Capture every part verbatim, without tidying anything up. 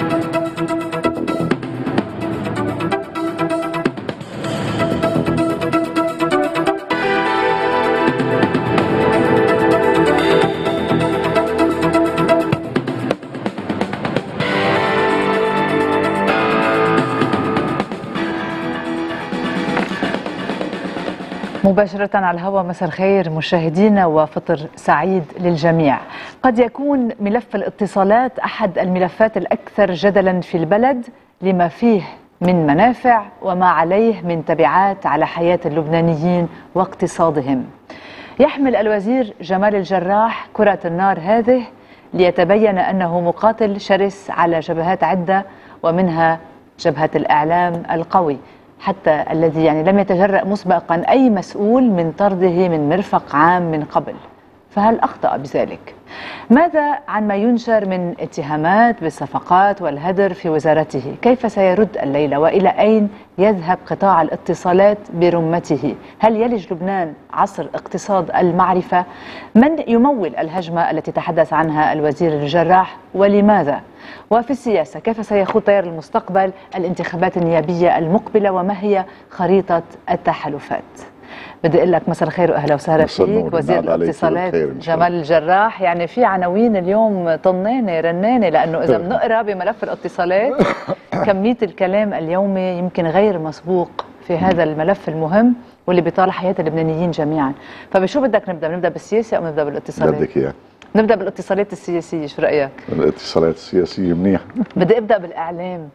مباشرة على الهواء، مساء الخير مشاهدينا وفطر سعيد للجميع. قد يكون ملف الاتصالات أحد الملفات الأكثر جدلا في البلد لما فيه من منافع وما عليه من تبعات على حياة اللبنانيين واقتصادهم. يحمل الوزير جمال الجراح كرة النار هذه ليتبين أنه مقاتل شرس على جبهات عدة، ومنها جبهة الإعلام القوي، حتى الذي يعني لم يتجرأ مسبقا أي مسؤول من طرده من مرفق عام من قبل. فهل أخطأ بذلك؟ ماذا عن ما ينشر من اتهامات بالصفقات والهدر في وزارته؟ كيف سيرد الليلة؟ وإلى أين يذهب قطاع الاتصالات برمته؟ هل يلج لبنان عصر اقتصاد المعرفة؟ من يمول الهجمة التي تحدث عنها الوزير الجراح ولماذا؟ وفي السياسة كيف سيخوض تيار المستقبل الانتخابات النيابية المقبلة، وما هي خريطة التحالفات؟ بدي اقول لك مساء الخير واهلا وسهلا فيك وزير الاتصالات جمال الجراح. يعني في عناوين اليوم طنانه رنانه، لانه اذا بنقرا بملف الاتصالات كميه الكلام اليومي يمكن غير مسبوق في هذا الملف المهم واللي بيطال حياه اللبنانيين جميعا. فبشو بدك نبدا؟ نبدا بالسياسه او نبدا بالاتصالات؟ بدك اياه نبدا بالاتصالات السياسيه، شو رايك؟ الاتصالات السياسيه منيح. بدي ابدا بالاعلام.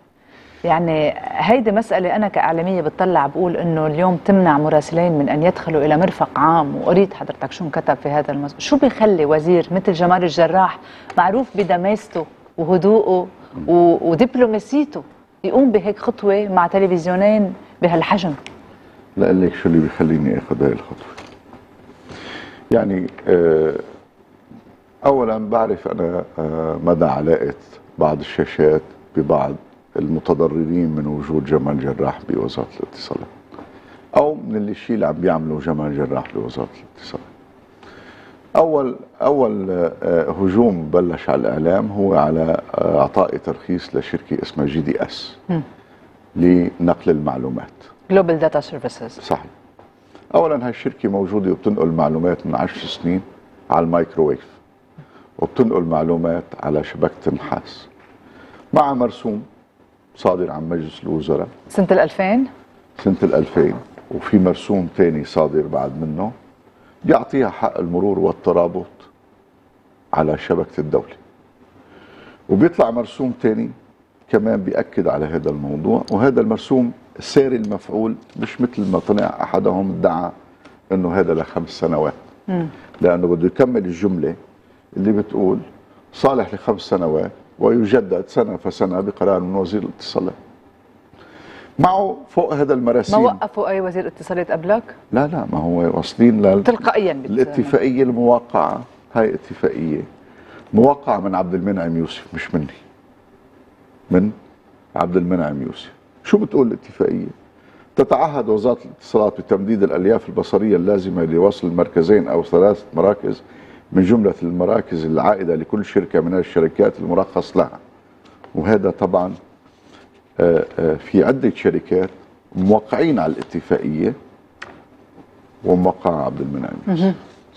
يعني هيدي مسألة أنا كإعلامية بتطلع بقول إنه اليوم تمنع مراسلين من أن يدخلوا إلى مرفق عام، وقريت حضرتك شو انكتب في هذا الموضوع. شو بيخلي وزير مثل جمال الجراح معروف بدماسته وهدوءه ودبلوماسيته يقوم بهيك خطوة مع تلفزيونين بهالحجم؟ لا لك شو اللي بيخليني آخذ هاي الخطوة. يعني أولا بعرف أنا مدى علاقة بعض الشاشات ببعض المتضررين من وجود جمال جراح بوزارة الاتصالات، أو من اللي الشيء اللي عم بيعمله جمال جراح بوزارة الاتصالات. أول أول هجوم بلش على الإعلام هو على إعطائي ترخيص لشركة اسمها جي دي اس لنقل المعلومات. جلوبال داتا سيرفيسز. صحيح. أولا هاي الشركة موجودة وبتنقل معلومات من عشر سنين على المايكروويف، وبتنقل معلومات على شبكة نحاس مع مرسوم صادر عن مجلس الوزراء سنة الألفين سنة الألفين، وفي مرسوم ثاني صادر بعد منه بيعطيها حق المرور والترابط على شبكة الدولة، وبيطلع مرسوم ثاني كمان بيأكد على هذا الموضوع. وهذا المرسوم ساري المفعول، مش مثل ما طلع أحدهم ادعى أنه هذا لخمس سنوات، م. لأنه بده يكمل الجملة اللي بتقول صالح لخمس سنوات ويجدد سنة فسنة بقرار من وزير الاتصالات. معه فوق هذا المراسيم. ما وقفوا أي وزير اتصالات قبلك؟ لا لا، ما هو واصلين لل... تلقائيا الاتفاقية الموقعة. هاي اتفاقية موقعة من عبد المنعم يوسف، مش مني، من عبد المنعم يوسف. شو بتقول الاتفاقية؟ تتعهد وزارة الاتصالات بتمديد الألياف البصرية اللازمة لوصل المركزين أو ثلاثة مراكز من جملة المراكز العائدة لكل شركة من الشركات المرخص لها. وهذا طبعا في عدة شركات موقعين على الاتفاقية وموقع عبد المنعم يوسف.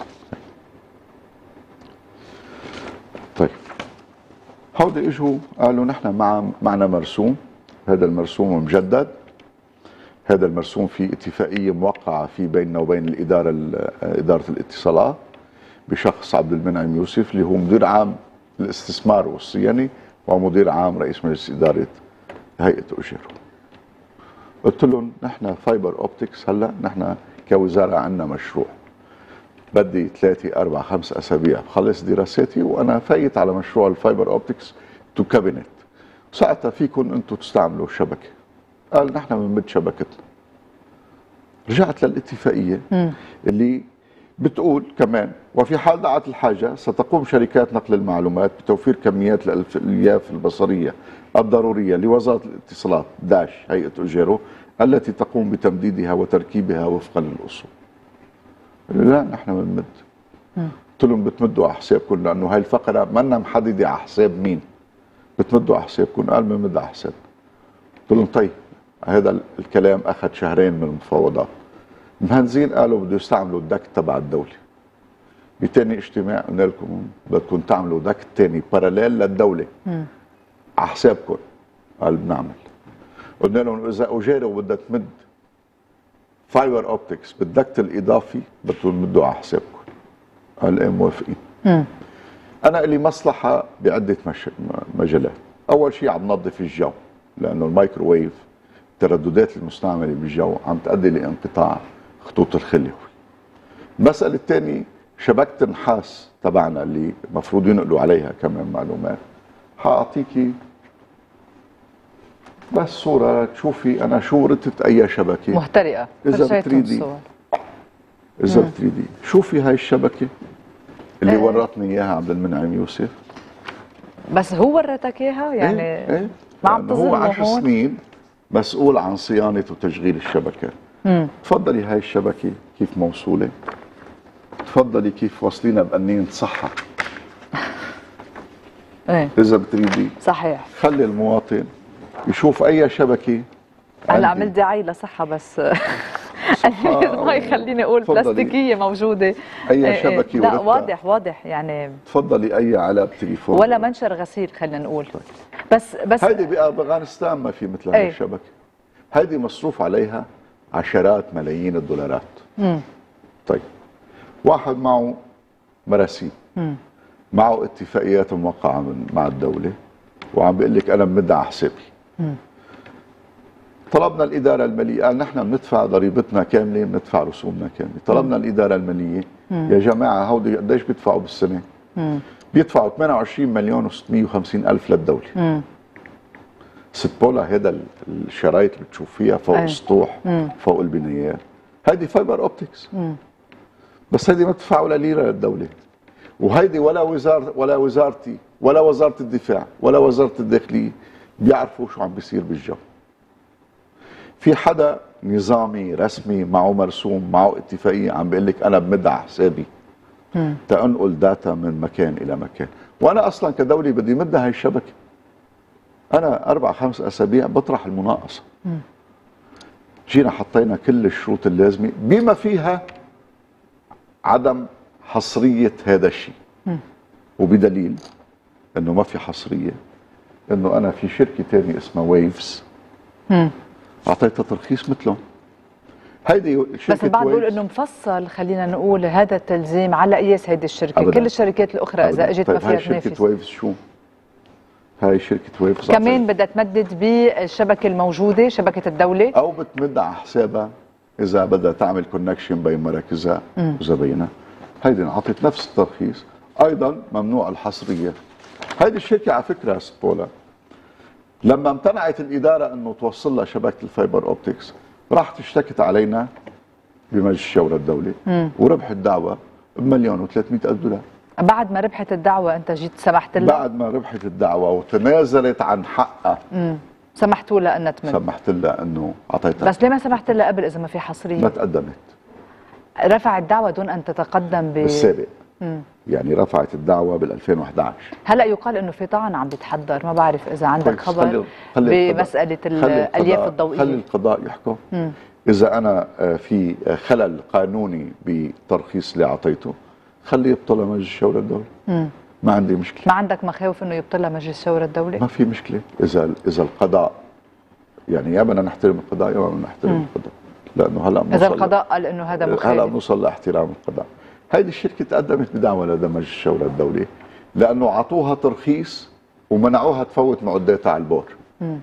طيب هودي اجوا قالوا نحن مع معنا مرسوم، هذا المرسوم مجدد، هذا المرسوم في اتفاقية موقعة في بيننا وبين الإدارة إدارة الاتصالات بشخص عبد المنعم يوسف اللي هو مدير عام الاستثمار والصيانة ومدير عام رئيس مجلس إدارة هيئة أجيرو. قلت لهم نحن فايبر أوبتكس هلا نحن كوزارة عندنا مشروع، بدي ثلاثة أربع خمس أسابيع بخلص دراساتي وأنا فايت على مشروع الفايبر أوبتكس تو كابينت، ساعتها فيكم أنتم تستعملوا الشبكة. قال نحن بنمد شبكتنا. رجعت للاتفاقية م. اللي بتقول كمان وفي حال دعت الحاجة ستقوم شركات نقل المعلومات بتوفير كميات الألياف البصرية الضرورية لوزارة الاتصالات داش هيئة أجيرو التي تقوم بتمديدها وتركيبها وفقا للأصول. لا نحن بنمد. قلت لهم بتمدوا على حسابكم، لأنه هاي الفقرة منا محددة على حساب مين. بتمدوا على حسابكم. قال بنمد على حسابنا. قلت لهم طيب، هذا الكلام اخذ شهرين من المفاوضات. مهندسين قالوا بده يستعملوا الدك تبع الدوله. بتاني اجتماع قلنا لكم بدكم تعملوا دك تاني باراليل للدوله على حسابكم. قال بنعمل. قلنا لهم اذا اجاري وبدها تمد فايبر اوبتكس بالدكت الاضافي بدكم تمدوا على حسابكم. قال ايه موافقين. انا لي مصلحه بعده مش... مجالات. اول شيء عم ننظف الجو، لانه الميكروويف الترددات المستعمله بالجو عم تؤدي لانقطاع خطوط الخليوي. المساله الثانيه شبكه النحاس تبعنا اللي المفروض ينقلوا عليها كمان معلومات. حاعطيكي بس صوره تشوفي انا شو رتت اي شبكه محترقه. اذا بتريدي اذا بتريدي شوفي هاي الشبكه اللي ورطني اياها عبد المنعم يوسف. بس هو ورتك اياها يعني؟ ايه ايه ما عم تظن هو عشر سنين مسؤول عن صيانه وتشغيل الشبكه. امم تفضلي هاي الشبكه كيف موصوله، تفضلي كيف واصلينا بقنينه صحه. ايه اذا بتريدي صحيح خلي المواطن يشوف اي شبكه. هلا عملت دعايه لصحه بس الله يخليني اقول بلاستيكيه موجوده. اي شبكه لا واضح واضح يعني. تفضلي اي علب تليفون ولا منشر غسيل خلينا نقول. طيب. بس بس هيدي بافغانستان ما في مثل هاي الشبكه. هيدي مصروف عليها عشرات ملايين الدولارات. امم طيب واحد معه مراسيم، امم معه اتفاقيات موقعه مع الدوله وعم بيقول لك انا بمد على حسابي. امم طلبنا الاداره الماليه، قال نحن بندفع ضريبتنا كامله، بندفع رسومنا كامله. طلبنا مم. الاداره الماليه مم. يا جماعه هودي قديش بيدفعوا بالسنه؟ مم. بيدفعوا ثمانية وعشرين مليون وستمية وخمسين الف للدوله. مم. ست بولا هذا الشرايط اللي بتشوفيها فوق أي. السطوح مم. فوق البنايات هيدي فايبر اوبتكس. مم. بس هيدي ما بتدفع ولا ليره للدوله. وهيدي ولا وزاره ولا وزارتي ولا وزاره الدفاع ولا وزاره الداخليه بيعرفوا شو عم بيصير بالجو. في حدا نظامي رسمي معه مرسوم معه اتفاقيه عم بيقول لك انا بمد على حسابي تنقل داتا من مكان الى مكان. وانا اصلا كدوله بدي مد هاي الشبكه. انا اربع خمس اسابيع بطرح المناقصه. مم. جينا حطينا كل الشروط اللازمه بما فيها عدم حصريه هذا الشيء. وبدليل انه ما في حصريه انه انا في شركه ثانيه اسمها ويفز اعطيتها ترخيص مثلهم. هيدي شركه بس البعض بيقول انه مفصل خلينا نقول هذا التلزيم على قياس هيدي الشركه. أبداً. كل الشركات الاخرى أبداً. اذا اجت طيب ما فيها تنافس. هاي شركه ويفز شو؟ هاي شركه ويفز كمان بدها تمدد بالشبكه الموجوده شبكه الدوله او بتمد على حسابها اذا بدها تعمل كونكشن بين مراكزها وزباينها. هيدي انعطت نفس الترخيص. ايضا ممنوع الحصريه. هيدي الشركه على فكره سبولا لما امتنعت الاداره انه توصل لها شبكه الفايبر اوبتكس راحت اشتكت علينا بمجلس الشورى الدولي وربحت دعوه بمليون وثلاثمئة الف دولار. بعد ما ربحت الدعوه انت جيت سمحت لها؟ بعد ما ربحت الدعوه وتنازلت عن حقها امم سمحتوا لها انها تمد؟ سمحت لها انه اعطيتها. بس ليه ما سمحت لها قبل اذا ما في حصريه؟ ما تقدمت. رفعت دعوه دون ان تتقدم ب بالسابق. مم. يعني رفعت الدعوة بال ألفين وأحد عشر. هلا يقال انه في طعن عم بيتحضر، ما بعرف اذا عندك خبر بمسألة الالياف الضوئية. خلي القضاء يحكم. مم. اذا انا في خلل قانوني بترخيص اللي اعطيته خليه يبطلها مجلس الشورى الدولي. مم. ما عندي مشكلة. ما عندك مخاوف انه يبطلها مجلس الشورى الدولي؟ ما في مشكلة. اذا اذا القضاء يعني يا بدنا نحترم القضاء يا بدنا نحترم مم. القضاء. لانه هلا اذا القضاء قال انه هذا مخالف هلا بنوصل لاحترام القضاء. هيدي الشركة تقدمت بدعوة لدى مجلس الشورى الدولي لأنه عطوها ترخيص ومنعوها تفوت معداتها على البور. امم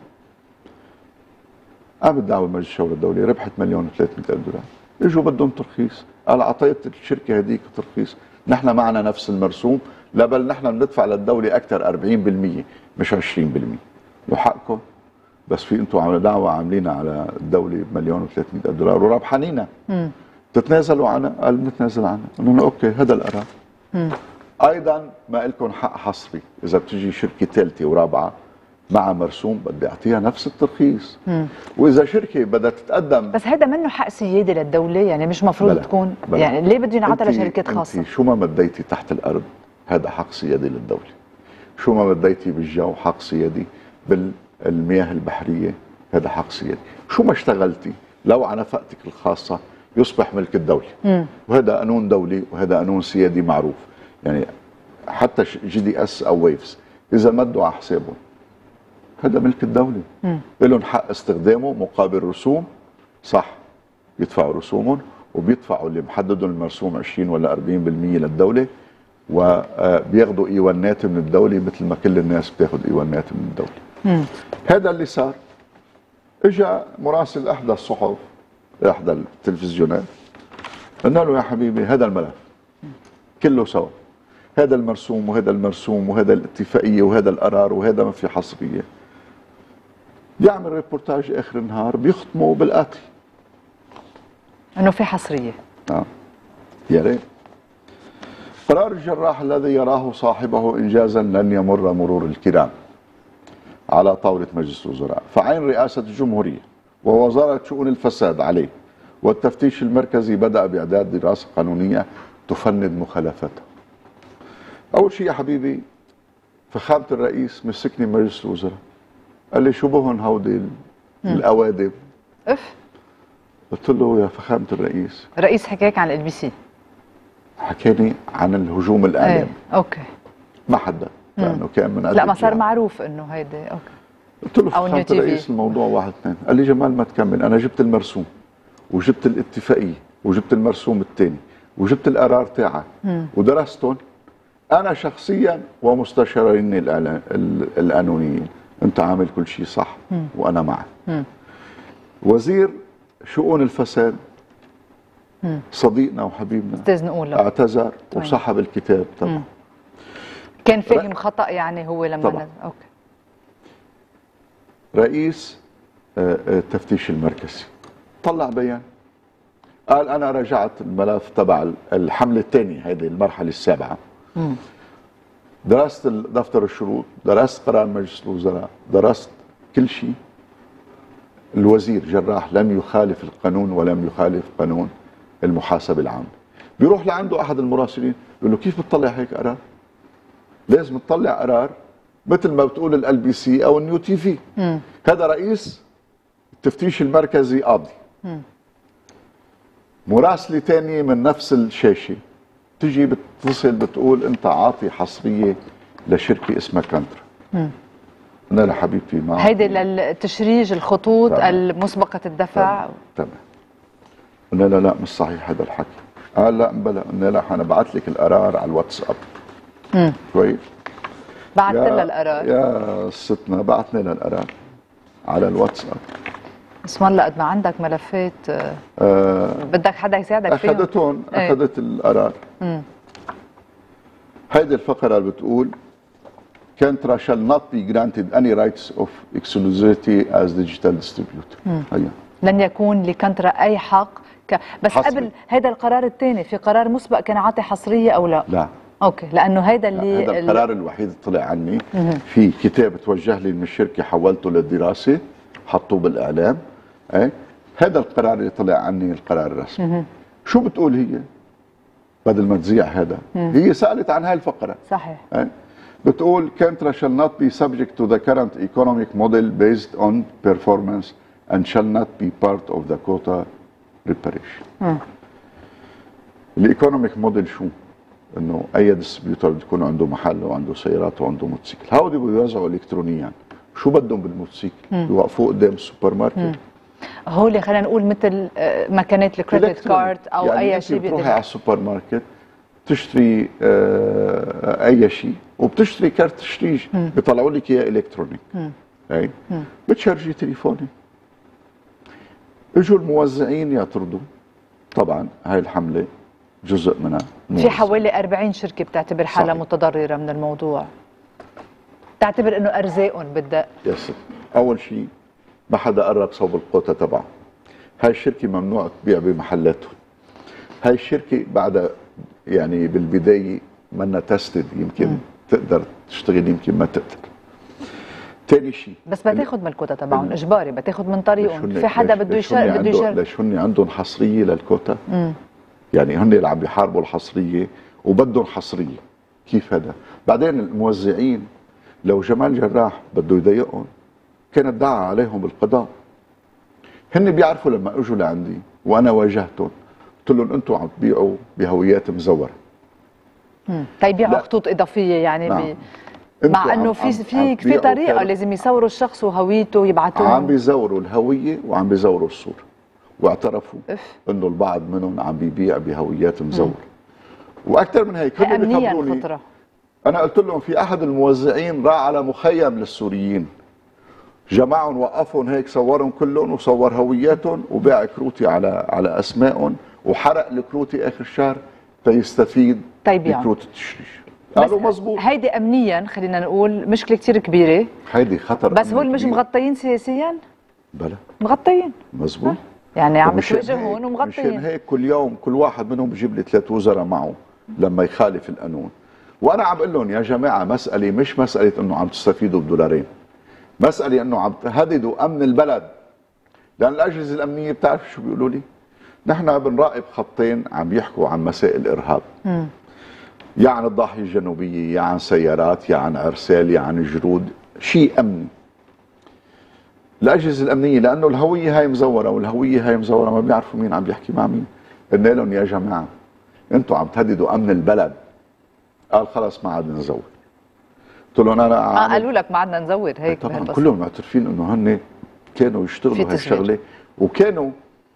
قامت دعوة مجلس الشورى الدولي ربحت مليون وثلاثمئة ألف دولار. اجوا بدهم ترخيص، قال أعطيت الشركة هذيك ترخيص، نحن معنا نفس المرسوم، لا بل نحن بندفع للدولة أكثر أربعين بالمئة مش عشرين بالمئة. وحقكم بس في أنتم عاملين دعوة عاملينها على الدولة بمليون وثلاثمئة ألف دولار وربحانينها. امم تتنازلوا عنها؟ قال بنتنازل عنها. قلنا اوكي هذا القرار. ايضا ما لكم حق حصري، اذا بتجي شركه ثالثه ورابعه مع مرسوم بدي اعطيها نفس الترخيص. مم. واذا شركه بدها تتقدم بس هذا منه حق سياده للدوله، يعني مش مفروض بلا. تكون بلا. يعني ليه بده ينعطى لشركات خاصه؟ انت شو ما مديتي تحت الارض هذا حق سيادي للدوله. شو ما بديتي بالجو حق سيادي، بالمياه البحرية هذا حق سيادي، شو ما اشتغلتي لو على نفقتك الخاصة يصبح ملك الدولة. مم. وهذا قانون دولي وهذا قانون سيادي معروف. يعني حتى جي دي اس او ويفز اذا مدوا على حسابهم هذا ملك الدولة، لهم حق استخدامه مقابل رسوم، صح يدفعوا رسومهم وبيدفعوا اللي محددوا المرسوم عشرين ولا أربعين بالمئة للدولة، وبياخذوا ايوانات من الدولة مثل ما كل الناس بتاخذ ايوانات من الدولة. مم. هذا اللي صار. اجى مراسل احدى الصحف احدى التلفزيونات قلنا له يا حبيبي هذا الملف كله سوا، هذا المرسوم وهذا المرسوم وهذا الاتفاقية وهذا القرار وهذا ما في حصرية. يعمل ريبورتاج اخر النهار بيختموا بالقتل انه في حصرية. اه يا ريت. قرار الجراح الذي يراه صاحبه انجازا لن يمر مرور الكرام على طاولة مجلس الوزراء، فعين رئاسة الجمهورية ووزارة شؤون الفساد عليه، والتفتيش المركزي بدأ بإعداد دراسة قانونية تفند مخالفته. أول شيء يا حبيبي فخامة الرئيس مسكني مجلس الوزراء قال لي شو بهن هودي الأوادم؟ اف قلت له يا فخامة الرئيس، الرئيس حكاك عن ال بي سي؟ حكاني عن الهجوم الإعلامي. ايه اوكي. ما حدا لأنه كان من لا ما صار معروف إنه هيدي اوكي. قلت له فخامة الرئيس الموضوع واحد اثنين، قال لي جمال ما تكمل، أنا جبت المرسوم وجبت الاتفاقية وجبت المرسوم الثاني وجبت القرار تاعك ودرستهم أنا شخصيا ومستشارين القانونيين، أنت عامل كل شيء صح مم. وأنا معك. مم. وزير شؤون الفساد مم. صديقنا وحبيبنا اعتذر وسحب الكتاب طبعا. كان فاهم خطأ يعني هو لما طبعا. نزل. اوكي. رئيس التفتيش المركزي طلع بيان قال انا رجعت الملف تبع الحمله الثانيه هذه المرحله السابعه. مم. درست دفتر الشروط، درست قرار مجلس الوزراء، درست كل شيء. الوزير جراح لم يخالف القانون ولم يخالف قانون المحاسبه العامه. بيروح لعنده احد المراسلين بيقول له كيف بتطلع هيك قرار؟ لازم تطلع قرار مثل ما بتقول ال بي سي او النيو تي في. هذا رئيس التفتيش المركزي قاضي. مم. مراسله ثانيه من نفس الشاشه تجي بتتصل بتقول انت عاطي حصريه لشركه اسمها كانترا. قلنا لها حبيبتي ما هيدي للتشريج الخطوط المسبقه الدفع. تمام. قلنا لها لا مش صحيح هذا الحكي. قال لا بلا. قلنا لها حنبعث لك القرار على الواتساب. امم كويس. بعثت لها القرار؟ يا ستنا بعثنا لها القرار على الواتساب. اسم الله قد ما عندك ملفات آه بدك حدا يساعدك فيهم. اخذتهم اخذت القرار. امم هيدي الفقره اللي بتقول Kantra shall not be granted any rights of exclusivity as digital distributor. هيا لن يكون لكانترا اي حق ك... بس حصري. قبل هذا القرار الثاني في قرار مسبق كان عاطي حصريه او لا؟ لا اوكي لانه هيدا اللي هذا القرار الوحيد اللي طلع عني. مم. في كتاب توجه لي من الشركه حولته للدراسه حطوه بالاعلام. اي هذا القرار اللي طلع عني القرار الرسمي. مم. شو بتقول هي؟ بدل ما تذيع هذا مم. هي سالت عن هاي الفقره. صحيح. اي بتقول Kantra shall not be subject to the current economic model based on performance and shall not be part of the quota reparation. الايكونوميك موديل شو؟ انه اي ديستريبيوتور بده يكون عنده محل وعنده سيارات وعنده موتوسيكل، هودي بيوزعوا الكترونيا، شو بدهم بالموتوسيكل؟ يوقفوه قدام السوبر ماركت. هول خلينا نقول مثل مكانات الكريدت كارد او يعني اي شيء بتروحي على السوبر ماركت تشتري آه اي شيء وبتشتري كارت تشريج بيطلعوا لك اياه الكترونيك. اي بتشارجي تليفوني. اجوا الموزعين يعترضوا. طبعا هاي الحمله جزء منها موزع. في حوالي أربعين شركه بتعتبر حالها متضرره من الموضوع. تعتبر انه ارزاقهم بدها. يس اول شيء ما حدا قرب صوب القوطه تبعه. هاي الشركه ممنوع تبيع بمحلاتهم. هاي الشركه بعد يعني بالبدايه منا تستد يمكن مم. تقدر تشتغل يمكن ما تقدر. ثاني شيء بس بتاخذ من الكوتا تبعهم اجباري، بتاخذ من طريقهم. في حدا بده يشارك بده يشارك. ليش هن عندهم حصريه للكوتا؟ مم. يعني هن اللي عم بيحاربوا الحصريه وبدهم حصريه. كيف هذا؟ بعدين الموزعين لو جمال جراح بده يضايقهم كان ادعى عليهم بالقضاء. هن بيعرفوا لما اجوا لعندي وانا واجهتهم قلت لهم انتم عم تبيعوا بهويات مزوره. طيب بيعوا خطوط اضافيه يعني نعم. بي... مع انه في في في طريقه كار... لازم يصوروا الشخص وهويته يبعثوها. عم بيزوروا الهويه وعم بيزوروا الصوره، واعترفوا انه البعض منهم عم بيبيع بهويات مزوره. واكثر من هيك هن بيخبروني. خطره. انا قلت لهم في احد الموزعين راح على مخيم للسوريين، جمعهم وقفهم هيك، صورهم كلهم وصور هوياتهم وباع كروتي على على اسمائهم وحرق الكروتي اخر الشهر تيستفيد طيب يعني بكروت التشريش. قالوا مزبوط. هيدي امنيا خلينا نقول مشكله كثير كبيره. هيدي خطر. بس هول مش مغطيين سياسيا؟ بلا مغطيين. مزبوط. يعني عم بتواجهون ومغطيين. مشان هيك كل يوم كل واحد منهم بجيب لي ثلاث وزراء معه لما يخالف القانون. وانا عم بقول لهم يا جماعه مساله مش مساله انه عم تستفيدوا بدولارين، مساله انه عم تهددوا امن البلد. لان الاجهزه الامنيه بتعرف شو بيقولوا لي؟ نحن بنراقب خطين عم يحكوا عن مسائل ارهاب. م. يا عن الضاحيه الجنوبيه، يا عن سيارات، يا عن عرسال، يا عن جرود، شيء امني. الاجهزه الامنيه لانه الهويه هاي مزوره والهويه هاي مزوره ما بيعرفوا مين عم بيحكي مع مين. قلنا لهم يا جماعه انتم عم تهددوا امن البلد. قال خلص ما عاد نزور. قلت لهم انا اه قالوا لك ما عدنا نزور هيك. طبعا كلهم معترفين انه هن كانوا يشتغلوا هالشغله وكانوا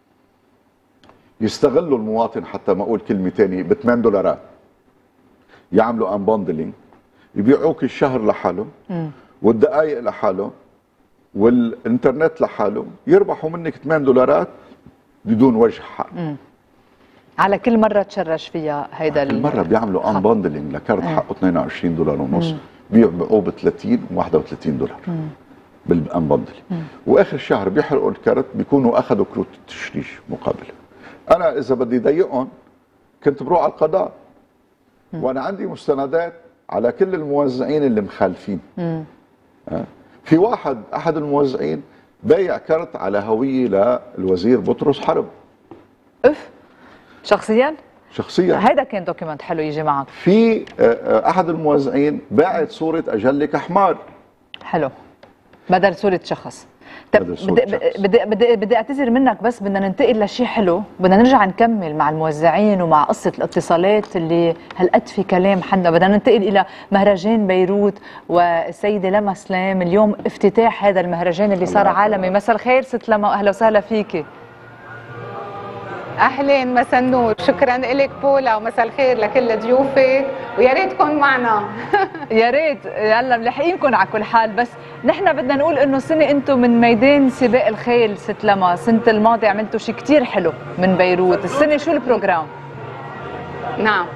يستغلوا المواطن. حتى ما اقول كلمه ثانيه، ب ثمانية دولارات يعملوا انباندلينج، يبيعوك الشهر لحاله والدقائق لحاله والانترنت لحاله، يربحوا منك ثمانية دولارات بدون وجه حق. مم. على كل مره تشرش فيها هيدا كل مره بيعملوا انباندلينج لكارت حقه اثنين وعشرين دولار ونص، بيبيعوه ب ثلاثين وواحد وثلاثين دولار بالانباندلينج، واخر الشهر بيحرقوا الكارت بيكونوا اخذوا كروت التشريش مقابله. انا اذا بدي ضايقهم كنت بروح على القضاء، وانا عندي مستندات على كل الموزعين اللي مخالفين. في واحد احد الموزعين بايع كارت على هويه للوزير بطرس حرب. اف شخصيا؟ شخصيا. هيدا كان دوكيمنت حلو يجي معك. في احد الموزعين باعت صوره اجلك حمار. حلو. بدل صوره شخص. طب بدي بدي بدي بدي اعتذر منك، بس بدنا ننتقل لشيء حلو، بدنا نرجع نكمل مع الموزعين ومع قصه الاتصالات اللي هالقد في كلام حنا. بدنا ننتقل الى مهرجان بيروت والسيده لما سلام اليوم، افتتاح هذا المهرجان اللي صار عالمي. مساء الخير ست لما، اهلا وسهلا فيكي. اهلين، مساء النور، شكرا لك بولا، ومساء الخير لكل ضيوفك، ويا ريت تكون معنا. يا ريت، هلا ملحقينكم على كل حال. بس نحن بدنا نقول انه السنه انتم من ميدان سباق الخيل ست لما، السنه الماضيه عملتوا شيء كثير حلو من بيروت، السنه شو البروجرام؟ نعم،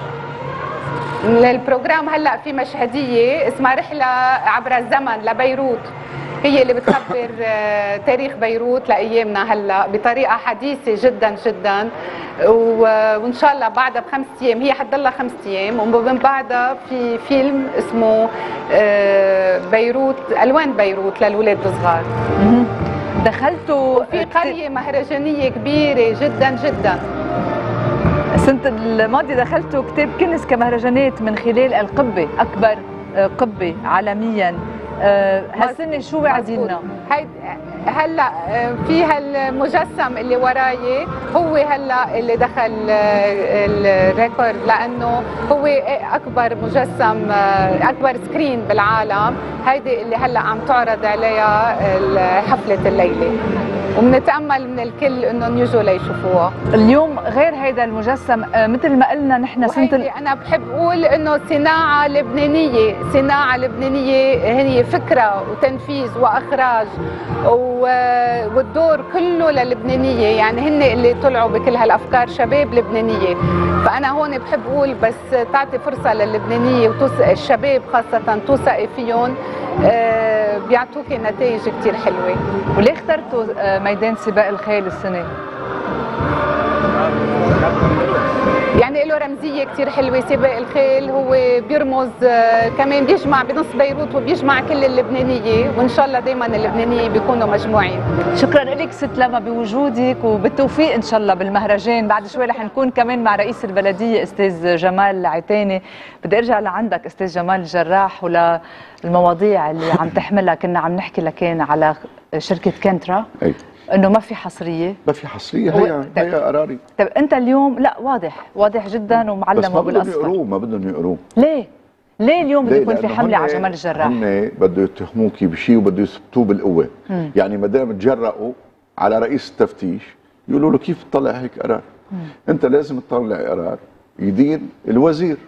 البروجرام هلا في مشهديه اسمها رحله عبر الزمن لبيروت، هي اللي بتخبر تاريخ بيروت لايامنا هلا بطريقه حديثه جدا جدا، وان شاء الله بعدها بخمس ايام، هي حتضلها خمس ايام، ومن بعدها في فيلم اسمه بيروت الوان بيروت للاولاد الصغار. دخلتوا في قريه مهرجانيه كبيره جدا جدا. السنه الماضيه دخلتوا كتاب كنس كمهرجانات من خلال القبه، اكبر قبه عالميا. هالسنه شو واعديننا؟ هلا في هالمجسم اللي وراي، هو هلا اللي دخل الريكورد، لانه هو اكبر مجسم، اكبر سكرين بالعالم. هيدي اللي هلا عم تعرض عليها حفله الليله، وبنتامل من الكل انهم يجوا ليشوفوها. اليوم غير هيدا المجسم، مثل ما قلنا نحن سنه، انا بحب اقول انه صناعه لبنانيه، صناعه لبنانيه هي فكره وتنفيذ واخراج، والدور كله للبنانيه، يعني هن اللي طلعوا بكل هالافكار، شباب لبنانيه. فانا هون بحب اقول بس تعطي فرصه للبنانيه والشباب خاصه، توثقي فيهم، بيعطوكي نتائج كثير حلوه. وليه اخترتوا ميدان سباق الخيل السنه؟ يعني له رمزيه كثير حلوه سباق الخيل، هو بيرمز كمان بيجمع بنص بيروت وبيجمع كل اللبنانيه، وان شاء الله دائما اللبنانيه بيكونوا مجموعين. شكرا لك ست لما بوجودك، وبالتوفيق ان شاء الله بالمهرجان. بعد شوي رح نكون كمان مع رئيس البلديه استاذ جمال عتاني. بدي ارجع لعندك استاذ جمال الجراح وللمواضيع اللي عم تحملها. كنا عم نحكي لكان على شركه كنترا أي. انه ما في حصريه. ما في حصريه، هي هي قراري. طيب انت اليوم لا واضح واضح جدا ومعلم بالاصفر، بس ما بدهم بالاصفر. يقروه ما بدهم يقروه. ليه؟ ليه اليوم بده ليه؟ يكون في لأنه حمله على هن- جمال الجراح؟ هن بده يتهموكي بشيء وبده يثبتوه بالقوه. مم. يعني ما دام تجرأوا على رئيس التفتيش يقولوا له كيف تطلع هيك قرار؟ مم. انت لازم تطلع قرار يدين الوزير.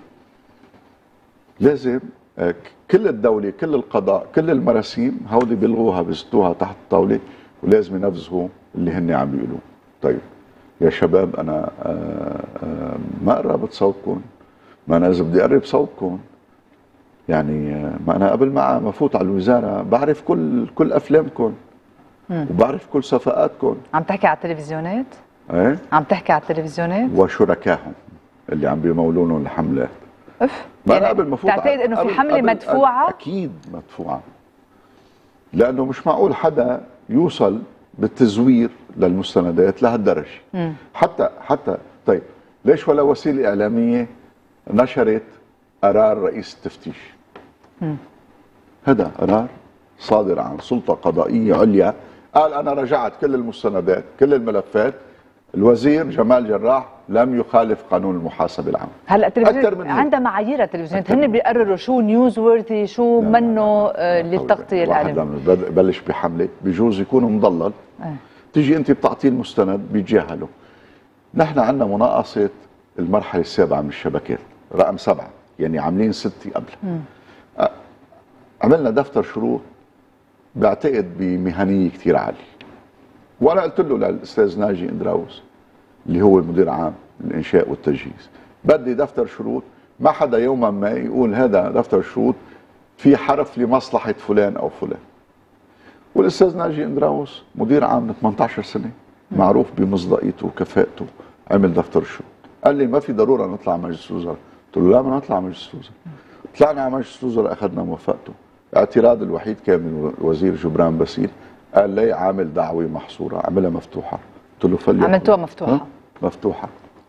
لازم آه، كل الدوله، كل القضاء، كل المراسيم هودي بيلغوها بيزتوها تحت الطاوله، ولازم ينفذوا اللي هن عم بيقولوه. طيب يا شباب، انا آه، آه، ما قربت صوتكم، ما انا اذا بدي اقرب صوتكم يعني آه، ما انا قبل ما ما فوت على الوزاره بعرف كل كل افلامكم وبعرف كل صفقاتكم. عم تحكي على التلفزيونات؟ ايه، عم تحكي على التلفزيونات؟ وشركائهم اللي عم بيمولوا لهم الحملات. اف ما يعني أنا قبل ما فوت تعتقد انه في قبل- حمله قبل- مدفوعه؟ اكيد مدفوعه، لانه مش معقول حدا يوصل بالتزوير للمستندات لهالدرجه. مم. حتى حتى طيب ليش ولا وسيله اعلاميه نشرت قرار رئيس التفتيش؟ مم. هذا قرار صادر عن سلطه قضائيه عليا، قال انا رجعت كل المستندات كل الملفات، الوزير جمال جراح لم يخالف قانون المحاسبه العامه. هلا أكتر من التلفزيون هيك. عندها معايير التلفزيونات، أكتر هن من بيقرروا شو نيوز وورثي شو لا، لا، منه لا، آه، لا، للتغطيه واحد الاعلاميه. لما ببلش بحمله بجوز يكون مضلل، آه. تيجي انت بتعطيه المستند بيتجاهله. نحن عندنا مناقصه المرحله السابعه من الشبكات، رقم سبعه، يعني عاملين سته قبل. أ- عملنا دفتر شروط بعتقد بمهنيه كثير عاليه، وانا قلت له للاستاذ ناجي اندراوس اللي هو المدير عام الانشاء والتجهيز، بدي دفتر شروط ما حدا يوما ما يقول هذا دفتر شروط في حرف لمصلحه فلان او فلان. والاستاذ ناجي اندراوس مدير عام من ثمانية عشر سنه، معروف بمصداقيته وكفاءته، عمل دفتر شروط. قال لي ما في ضروره نطلع مجلس الوزراء، قلت له لا ما نطلع مجلس الوزراء. طلعنا على مجلس الوزراء اخذنا موافقته. اعتراض الوحيد كان من الوزير جبران باسيل، قال لي عامل دعوه محصوره عملها مفتوحه. قلت له فليكن. عملتوها مفتوحه؟ ها؟ مفتوحه.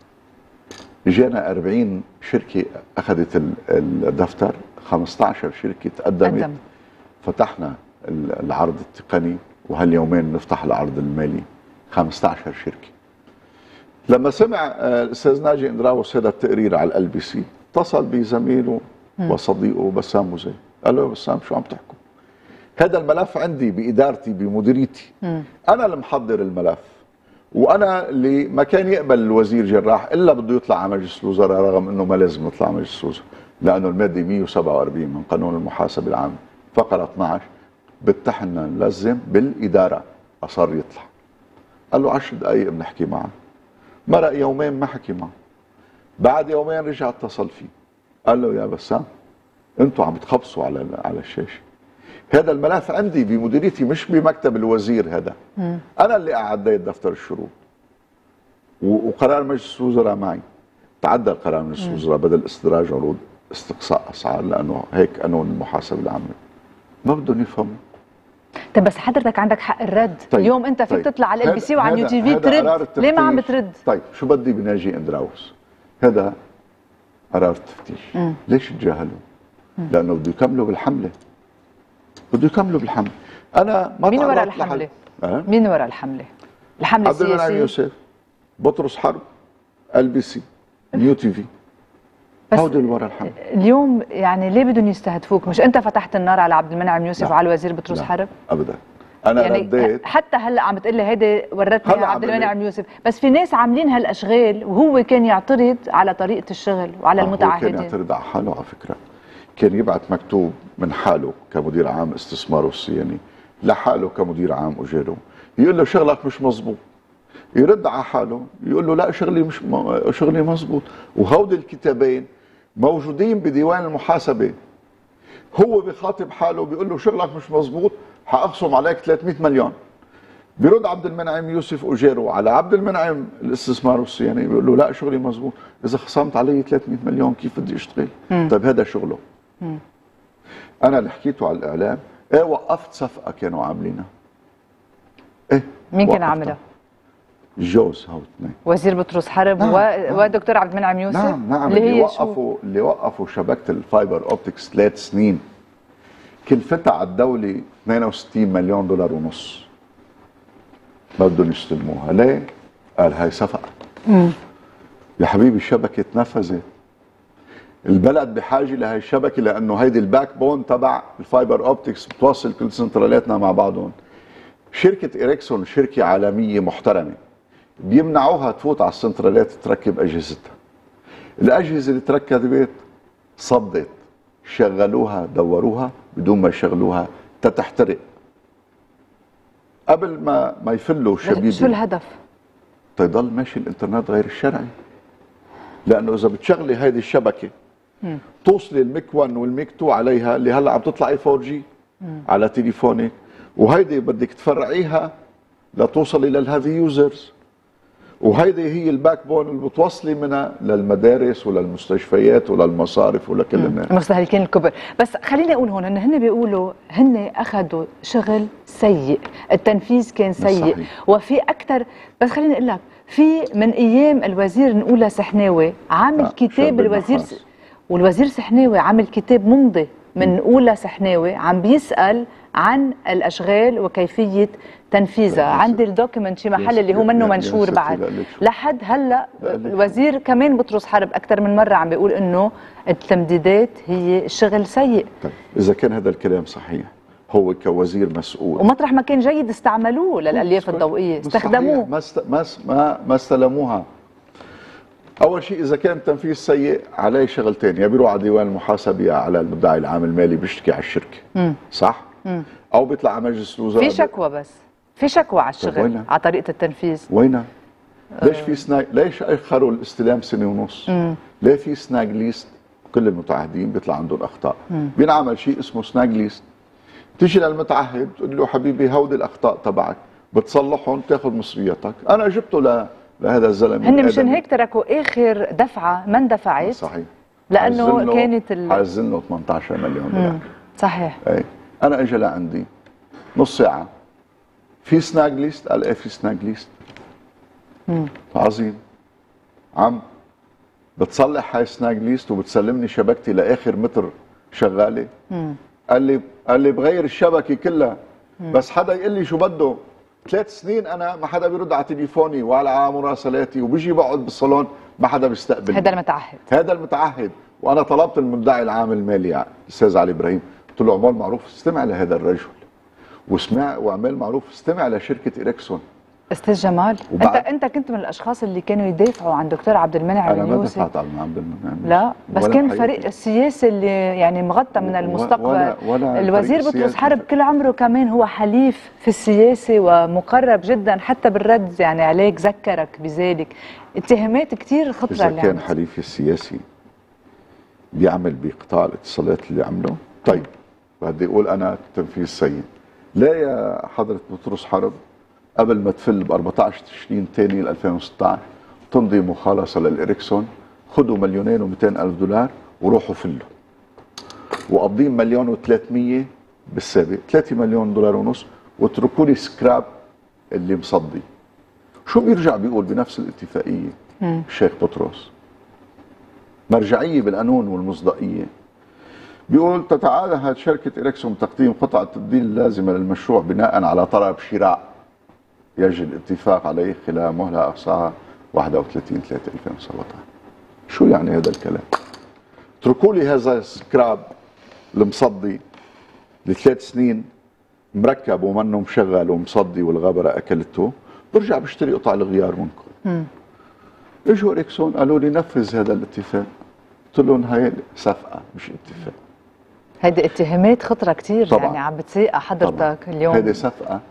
اجانا أربعين شركه اخذت ال- الدفتر، خمسة عشر شركه تقدمت. قدم. فتحنا ال- العرض التقني، وهاليومين نفتح العرض المالي، خمسة عشر شركه. لما سمع آه، الاستاذ ناجي اندراوس هذا التقرير على ال بي سي، اتصل بزميله وصديقه بسام وزي، قال له يا بسام شو عم تحكوا؟ هذا الملف عندي بادارتي بمديريتي، انا اللي محضر الملف، وانا اللي ما كان يقبل الوزير جراح الا بده يطلع على مجلس الوزراء، رغم انه ما لازم يطلع على مجلس الوزراء، لانه الماده مئة وسبعة وأربعين من قانون المحاسبه العامه فقره اثنعش بتحنا نلزم بالاداره. اصر يطلع، قال له عشر دقائق بنحكي معه، مرق يومين ما حكي معه، بعد يومين رجع اتصل فيه، قال له يا بسام انتوا عم تخبصوا على على الشاشه، هذا الملف عندي بمديريتي مش بمكتب الوزير، هذا مم. انا اللي اعديت دفتر الشروط و- وقرار مجلس الوزراء معي. تعدل قرار مجلس الوزراء بدل استدراج عروض استقصاء اسعار، لانه هيك قانون المحاسبه العامه. ما بدهم يفهموا. طيب بس حضرتك عندك حق الرد. طيب. اليوم انت فيك طيب. تطلع على ال بي سي وعلى هذا- يو تي في هذا قرار ترد، ليه ما عم التفتيش. بترد؟ طيب شو بدي بناجي اندراوس؟ هذا قرار التفتيش. مم. ليش تجاهلوا؟ لانه بده يكملوا بالحمله، بده يكملوا بالحمله. انا ما مين وراء تعرضت الحمله؟ لحد- أه؟ مين وراء الحمله؟ الحمله عبد المنعم السياسيه؟ يوسف، بطرس حرب، ال بي سي، نيو تي في، بس هودي اللي ورا الحمله. اليوم يعني ليه بدهم يستهدفوك؟ مش انت فتحت النار على عبد المنعم يوسف لا. وعلى الوزير بطرس لا. حرب؟ ابدا. انا يعني رديت. حتى هلا عم بتقول لي هيدي ورتني هلأ عبد عم المنعم يوسف، بس في ناس عاملين هالاشغال وهو كان يعترض على طريقه الشغل وعلى آه، هو كان المتعهدين. يعترض على حاله على فكره، كان يبعث مكتوب من حاله كمدير عام استثمار والصيانه لحاله كمدير عام اجاره، يقول له شغلك مش مزبوط، يرد على حاله يقول له لا شغلي مش م... شغلي مزبوط. وهودي الكتابين موجودين بديوان المحاسبه، هو بخاطب حاله بيقول له شغلك مش مزبوط حاقسم عليك ثلاثمئة مليون، بيرد عبد المنعم يوسف اجيرو على عبد المنعم الاستثمار والصيانه، بيقول له لا شغلي مزبوط، اذا خصمت علي ثلاثمئة مليون كيف بدي اشتغل؟ طيب هذا شغله. مم. انا اللي حكيته على الاعلام، ايه وقفت صفقه كانوا عاملينها. ايه مين كان عاملها؟ الجوز هو اثنين، وزير بطرس حرب نعم. و... نعم. ودكتور عبد المنعم يوسف. نعم نعم اللي, اللي وقفوا شو؟ اللي وقفوا شبكه الفايبر اوبتكس ثلاث سنين كلفتها على الدوله اثنين وستين مليون دولار ونص. ما بدهم يستلموها، ليه؟ قال هاي صفقه. امم يا حبيبي الشبكه تنفذت. البلد بحاجه لهي الشبكه لانه هيدي الباك بون تبع الفايبر اوبتكس بتوصل كل سنترالاتنا مع بعضهم. شركه إريكسون شركه عالميه محترمه، بيمنعوها تفوت على السنترالات تركب اجهزتها. الاجهزه اللي تركبت صدت، شغلوها دوروها بدون ما يشغلوها تتحترق. قبل ما ما يفلوا شبيبي. شو الهدف؟ تيضل ماشي الانترنت غير الشرعي. لانه اذا بتشغلي هيدي الشبكه مم. توصلي الميك واحد والميك اثنين عليها اللي هلا عم تطلعي فور جي مم. على تليفونك، وهيدي بدك تفرعيها لتوصلي للهيفي يوزرز، وهيدي هي الباك بون اللي بتوصلي منها للمدارس وللمستشفيات وللمصارف ولكل الناس. المستهلكين الكبر. بس خليني اقول هون انه هن بيقولوا هن اخذوا شغل سيء، التنفيذ كان سيء صحيح. وفي اكثر، بس خليني اقول لك في من ايام الوزير نقولها سحناوي عامل كتاب، الوزير س... والوزير سحناوي عامل كتاب ممضي من اولى سحناوي عم بيسال عن الاشغال وكيفيه تنفيذها. عندي الدوكيمنت شي محل اللي هو منه منشور بعد لحد هلا. الوزير كمان بطرس حرب اكثر من مره عم بيقول انه التمديدات هي الشغل سيء. طيب اذا كان هذا الكلام صحيح، هو كوزير مسؤول ومطرح ما كان جيد استعملوه للالياف الضوئيه، استخدموه ما است... ما ما ما استلموها. اول شيء اذا كان التنفيذ سيء عليه شغلتين، يا بيروح على ديوان المحاسبه يا على المدعي العام المالي بيشتكي على الشركه. مم. صح؟ مم. او بيطلع على مجلس الوزراء. في شكوى، بس في شكوى على الشغل على طريقه التنفيذ. وينها؟ أه ليش في سناج ليش اخروا الاستلام سنه ونص؟ مم. ليه في سناج ليست؟ كل المتعهدين بيطلع عندهم اخطاء. مم. بينعمل شيء اسمه سناج ليست، تيجي للمتعهد تقول له حبيبي هودي الاخطاء تبعك بتصلحهم تاخذ مصرياتك. انا جبته ل لهذا الزلمه. هن مشان هيك تركوا اخر دفعه ما اندفعت. صحيح. لانه كانت ال... حازن له ثمانية عشر مليون دولار. صحيح. اي انا اجى لعندي نص ساعه في سناج ليست، قال ايه في سناج ليست. امم عظيم. عم بتصلح هاي سناج ليست وبتسلمني شبكتي لاخر متر شغاله. امم قال لي قال لي بغير الشبكه كلها. مم. بس حدا يقول لي شو بده. ثلاث سنين انا ما حدا بيرد على تليفوني ولا مراسلاتي، وبيجي بقعد بالصالون ما حدا بيستقبل. هذا المتعهد هذا المتعهد وانا طلبت المدعي العام المالي الاستاذ علي ابراهيم، قلت له عمال معروف استمع لهذا الرجل، واسمع واعمال معروف استمع لشركه إريكسون. استاذ جمال، انت انت كنت من الاشخاص اللي كانوا يدافعوا عن دكتور عبد المنعم انا ما دفعت عن عبد المنعم، لا بس كان الفريق السياسي اللي يعني مغطى من المستقبل. ولا ولا الوزير بطرس حرب كل عمره كمان هو حليف في السياسه ومقرب جدا حتى بالرد يعني عليك، ذكرك بذلك. اتهامات كثير خطره. اذا كان يعني حليف السياسي بيعمل بقطاع الاتصالات اللي عمله، طيب بدي اقول انا تنفيذ سيء. لا يا حضره بطرس حرب، قبل ما تفل ب أربعة عشر تشرين ثاني ألفين وستة عشر تمضي مخالصه للإريكسون، خذوا مليونين ومئتين ألف دولار وروحوا فلوا، وقابضين مليون وثلاثمية بالسابق، ثلاثة مليون دولار ونص، واتركوا لي سكراب اللي مصدي. شو بيرجع بيقول بنفس الاتفاقيه الشيخ بطرس؟ مرجعيه بالقانون والمصداقيه. بيقول تتعهد شركه إريكسون بتقديم قطع التبديل اللازمه للمشروع بناء على طلب شراء يجري الاتفاق عليه خلال مهله اقصاها واحد وثلاثين ثلاثة ألفين وسبعة عشر. شو يعني هذا الكلام؟ اتركوا لي هذا السكراب المصدي لثلاث سنين مركب ومنه مشغل ومصدي والغبره اكلته، برجع بشتري قطع الغيار منكم. اجوا إريكسون قالوا لي نفذ هذا الاتفاق، قلت لهم هاي صفقه مش اتفاق. هيدي اتهامات خطره كثير يعني عم بتسيقها حضرتك طبعاً. اليوم هيدي صفقه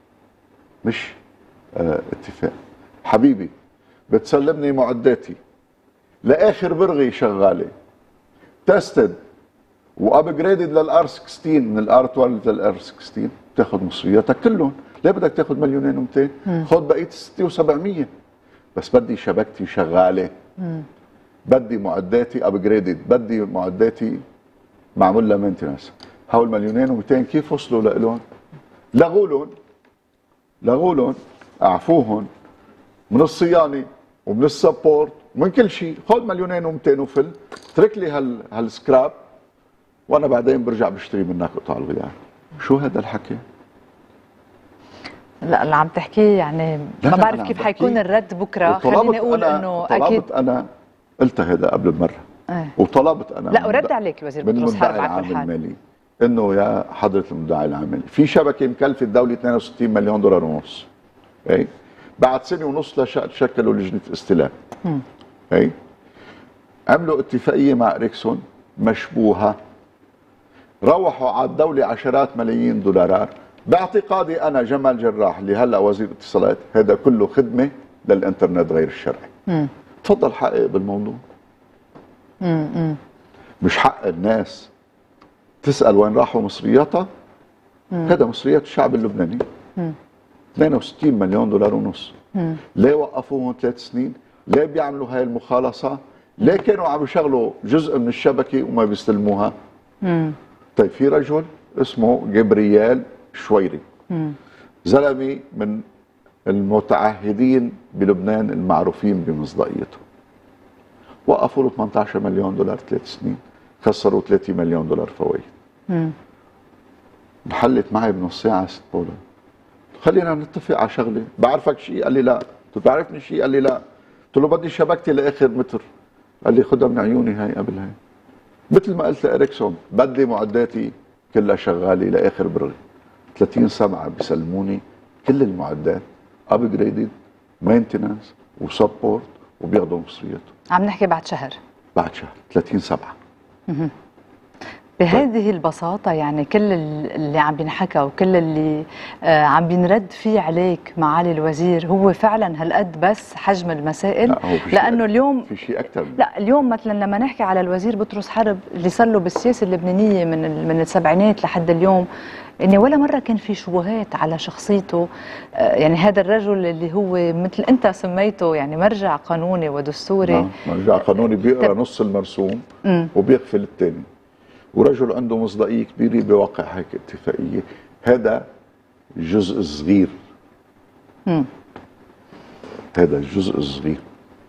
مش اه اتفاق. حبيبي بتسلمني معداتي لاخر برغي شغاله تستد وابجريدد للار ستة عشر من الار اثناشر للار ستة عشر، بتاخذ مصرياتك كلهم، ليه بدك تاخذ مليونين ومئتين؟ خذ بقيه ستة وسبعمية، بس بدي شبكتي شغاله، بدي معداتي ابجريدد، بدي معداتي معمول لها مينتنس. هول مليونين ومئتين كيف وصلوا لهم؟ لغوا لهم لغوا لهم اعفوهم من الصيانه ومن السبورت ومن كل شيء. خذ مليونين ومئتين وفل، اترك لي هال هالسكراب وانا بعدين برجع بشتري منك قطع الغيار. شو هذا الحكي؟ لا اللي عم تحكيه يعني ما بعرف كيف حيكون الرد بكره. خليني اقول انه اكيد طلبت انا قلتها هذا قبل بمره ايه. وطلبت انا لا ورد عليك الوزير بطرس حرب على كل حال المالي انه يا حضره المدعي العام في شبكه مكلفه الدوله اثنين وستين مليون دولار ونص، اي بعد سنه ونص شكلوا لجنه استلام، اي عملوا اتفاقيه مع اريكسون مشبوهه، روحوا على الدوله عشرات ملايين دولارات. باعتقادي انا جمال جراح اللي هلا وزير اتصالات هذا كله خدمه للانترنت غير الشرعي. مم. تفضل حقق بالموضوع. مم. مش حق الناس تسال وين راحوا مصرياتها. هذا مصريات الشعب اللبناني. مم. اثنين وستين مليون دولار ونص. مم. ليه وقفوهم ثلاث سنين؟ ليه بيعملوا هاي المخالصه؟ ليه كانوا عم يشغلوا جزء من الشبكه وما بيستلموها؟ مم. طيب في رجل اسمه جبريال شويري، زلمه من المتعهدين بلبنان المعروفين بمصداقيته، وقفوا له ثمانية عشر مليون دولار ثلاث سنين، خسروا ثلاثين مليون دولار فوائد. انحلت معي بنص ساعه ست بولا، خلينا نتفق على شغله، بعرفك شيء؟ قال لي لا. قلت بتعرفني شيء؟ قال لي لا. قلت له بدي شبكتي لاخر متر. قال لي خدها من عيوني هاي قبل هاي. مثل ما قلت لإريكسون بدي معداتي كلها شغاله لاخر برغي. ثلاثين سبعة بيسلموني كل المعدات ابجريدد مينتنس وسبورت وبياخذوا مصرياتهم. عم نحكي بعد شهر. بعد شهر ثلاثين سبعة. بهذه البساطة يعني كل اللي عم بينحكى وكل اللي آه عم بينرد فيه عليك معالي الوزير هو فعلا هالقد بس حجم المسائل؟ لا هو في لأنه اليوم في شيء أكثر. لا اليوم مثلا لما نحكي على الوزير بطرس حرب اللي صار له بالسياسة اللبنانية من من السبعينات لحد اليوم، إنه ولا مرة كان في شبهات على شخصيته. آه يعني هذا الرجل اللي هو مثل أنت سميته يعني مرجع قانوني ودستوري. نعم مرجع قانوني بيقرأ نص المرسوم وبيغفل الثاني، ورجل عنده مصداقية كبيرة بواقع هيك اتفاقية. هذا الجزء الصغير. مم. هذا الجزء الصغير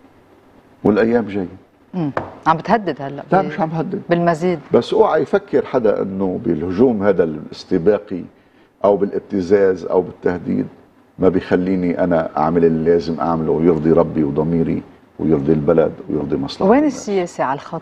والأيام جاية. امم عم بتهدد هلا؟ لا مش عم بهدد بالمزيد. بس اوعى يفكر حدا انه بالهجوم هذا الاستباقي او بالابتزاز او بالتهديد ما بيخليني انا اعمل اللي لازم اعمله ويرضي ربي وضميري ويرضي البلد ويرضي مصلحة وين السياسة على الخط؟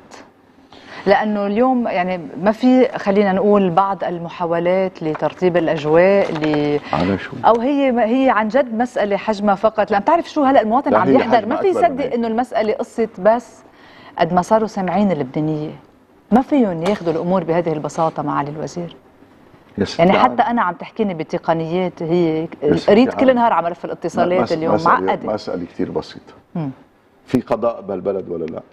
لأنه اليوم يعني ما في خلينا نقول بعض المحاولات لترطيب الأجواء ل على شو؟ أو هي هي عن جد مسألة حجمها فقط. لأن بتعرف شو هلا المواطن عم يحضر ما في يصدق إنه المسألة قصة بس قد ما صاروا سامعين اللبنانية ما فيهم ياخذوا الأمور بهذه البساطة معالي الوزير. يعني حتى أنا عم تحكيني بتقنيات هي قريت كل نهار على ملف الاتصالات اليوم معقدة. مسألة كثير بسيطة. مم. في قضاء بهالبلد ولا لا؟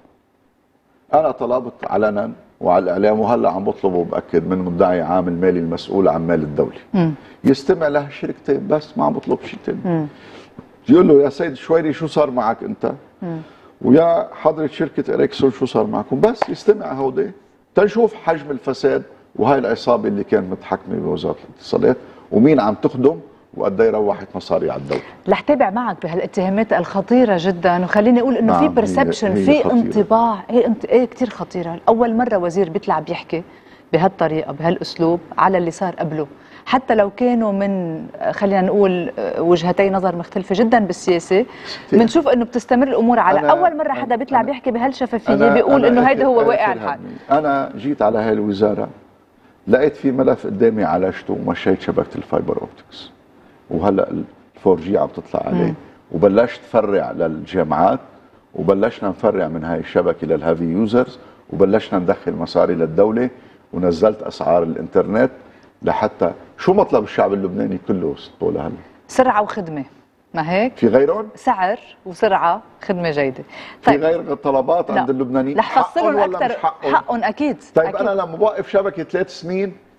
أنا طلبت علنا وعلى الإعلام وهلا عم بطلب وبأكد من مدعي عام المالي المسؤول عن مال الدولة مم. يستمع لها شركتين بس، ما عم بطلب شيء ثاني. يقول له يا سيد شويري شو صار معك أنت؟ مم. ويا حضرة شركة إريكسون شو صار معكم؟ بس يستمع هودي تنشوف حجم الفساد وهي العصابة اللي كانت متحكمة بوزارة الاتصالات ومين عم تخدم وقد ايه روحت مصاري على الدولة. رح تابع معك بهالاتهامات الخطيرة جدا، وخليني اقول انه في برسبشن، في انطباع، هي انت... ايه كثير خطيرة. اول مرة وزير بيطلع بيحكي بهالطريقة بهالاسلوب على اللي صار قبله، حتى لو كانوا من خلينا نقول وجهتي نظر مختلفة جدا بالسياسة، بنشوف انه بتستمر الامور على اول مرة حدا بيطلع بيحكي بهالشفافية بيقول انه هيدا هو واقع الحال. انا جيت على هاي الوزارة لقيت في ملف قدامي عالجته ومشيت شبكة الفايبر اوبتكس، وهلا الفور جي عم تطلع عليه مم. وبلشت فرع للجامعات وبلشنا نفرع من هاي الشبكة للهافي يوزرز وبلشنا ندخل مصاري للدولة ونزلت اسعار الانترنت لحتى شو مطلب الشعب اللبناني كله ستقول هلا؟ سرعة وخدمة، ما هيك؟ في غيرهم؟ سعر وسرعة خدمة جيدة. طيب في غير الطلبات عند اللبنانيين؟ رح فصلهم أكثر، حقهم أكيد. طيب أكيد. أنا لما بوقف شبكة ثلاث سنين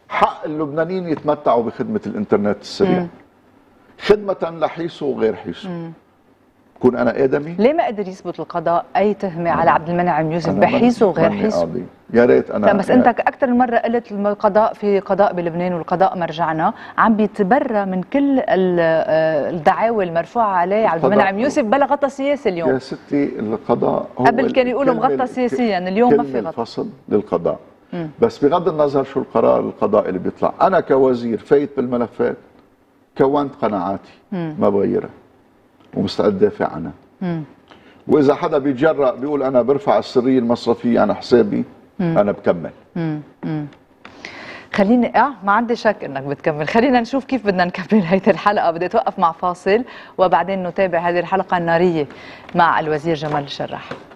حق اللبنانيين يتمتعوا بخدمه الانترنت السريع. مم. خدمه لحيث وغير حيث. كون انا ادمي. ليه ما قدر يثبت القضاء اي تهمه على عبد المنعم يوسف بحيثه وغير حيثه؟ يا ريت انا. لا بس انت اكثر من مره قلت القضاء في قضاء بلبنان والقضاء مرجعنا عم بيتبرى من كل الدعاوى المرفوعه عليه عبد المنعم يوسف بلا غطى سياسي اليوم. يا ستي القضاء هو قبل كان يقولوا مغطى سياسيا، اليوم ما في غطى. الفصل للقضاء. م. بس بغض النظر شو القرار القضائي اللي بيطلع، انا كوزير فايت بالملفات كونت قناعاتي م. ما بغيرها ومستعد دافع عنها. م. واذا حدا بيتجرأ بيقول انا برفع السريه المصرفيه عن حسابي، مم. انا بكمل. مم. مم. خليني اه ما عندي شك انك بتكمل. خلينا نشوف كيف بدنا نكمل هيدي الحلقه. بدي اتوقف مع فاصل وبعدين نتابع هذه الحلقه الناريه مع الوزير جمال الشراح.